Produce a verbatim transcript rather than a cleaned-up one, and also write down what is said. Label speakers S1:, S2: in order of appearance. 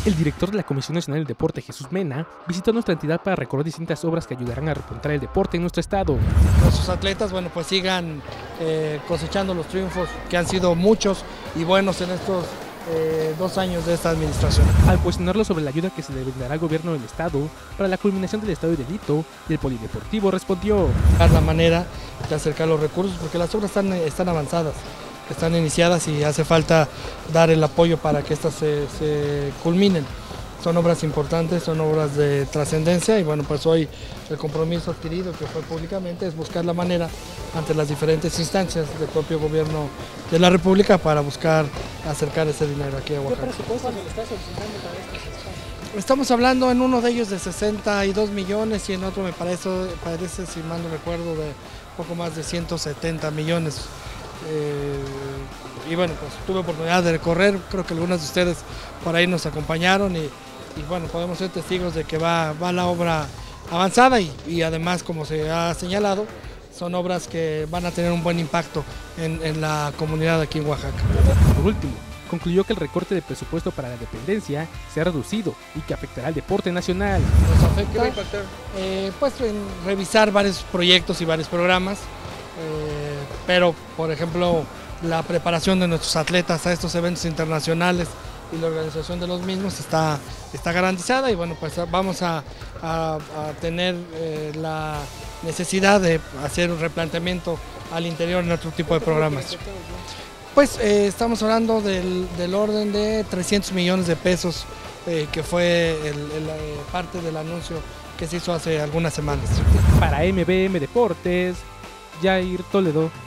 S1: El director de la Comisión Nacional del Deporte, Jesús Mena, visitó nuestra entidad para recorrer distintas obras que ayudarán a repuntar el deporte en nuestro estado.
S2: Nuestros atletas, bueno, pues sigan eh, cosechando los triunfos que han sido muchos y buenos en estos eh, dos años de esta administración.
S1: Al cuestionarlo sobre la ayuda que se le brindará al gobierno del estado para la culminación del estado de delito y el polideportivo, respondió:
S2: La manera de acercar los recursos, porque las obras están, están avanzadas, están iniciadas y hace falta dar el apoyo para que estas se, se culminen. Son obras importantes, son obras de trascendencia y bueno, pues hoy el compromiso adquirido que fue públicamente es buscar la manera ante las diferentes instancias del propio gobierno de la República para buscar acercar ese dinero aquí a Oaxaca.
S3: ¿Qué presupuesto se le está solicitando para estos espacios?
S2: Estamos hablando en uno de ellos de sesenta y dos millones y en otro me parece, parece si mal no recuerdo, de poco más de ciento setenta millones. Eh, y bueno, pues tuve oportunidad de recorrer, creo que algunos de ustedes por ahí nos acompañaron y, y bueno, podemos ser testigos de que va, va la obra avanzada y, y además, como se ha señalado, son obras que van a tener un buen impacto en, en la comunidad aquí en Oaxaca.
S1: Por último, concluyó que el recorte de presupuesto para la dependencia se ha reducido y que afectará al deporte nacional.
S2: Nos afecta, eh, pues, en revisar varios proyectos y varios programas. Eh, pero por ejemplo la preparación de nuestros atletas a estos eventos internacionales y la organización de los mismos está, está garantizada y bueno, pues vamos a, a, a tener eh, la necesidad de hacer un replanteamiento al interior en otro tipo de programas. Pues eh, estamos hablando del, del orden de trescientos millones de pesos eh, que fue el, el, eh, parte del anuncio que se hizo hace algunas semanas.
S1: Para M B M Deportes, Jair Toledo.